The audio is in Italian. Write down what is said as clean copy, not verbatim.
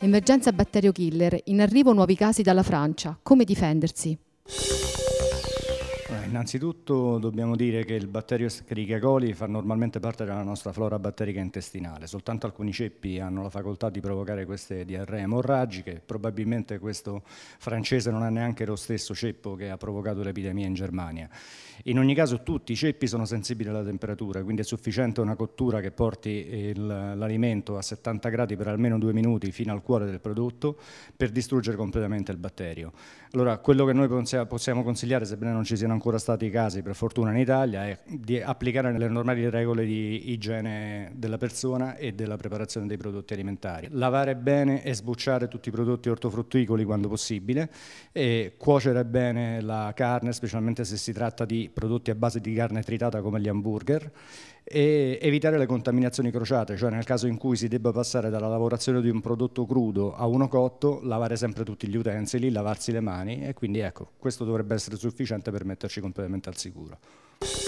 Emergenza batterio killer, in arrivo nuovi casi dalla Francia. Come difendersi? Innanzitutto dobbiamo dire che il batterio Escherichia coli fa normalmente parte della nostra flora batterica intestinale, soltanto alcuni ceppi hanno la facoltà di provocare queste diarree emorragiche, probabilmente questo francese non è neanche lo stesso ceppo che ha provocato l'epidemia in Germania. In ogni caso tutti i ceppi sono sensibili alla temperatura, quindi è sufficiente una cottura che porti l'alimento a 70 gradi per almeno 2 minuti fino al cuore del prodotto per distruggere completamente il batterio. Allora, quello che noi possiamo consigliare, sebbene non ci siano ancora stati casi per fortuna in Italia, è di applicare le normali regole di igiene della persona e della preparazione dei prodotti alimentari. Lavare bene e sbucciare tutti i prodotti ortofrutticoli quando possibile, e cuocere bene la carne, specialmente se si tratta di prodotti a base di carne tritata come gli hamburger, e evitare le contaminazioni crociate, cioè nel caso in cui si debba passare dalla lavorazione di un prodotto crudo a uno cotto, lavare sempre tutti gli utensili, lavarsi le mani, e quindi ecco, questo dovrebbe essere sufficiente per metterci completamente al sicuro.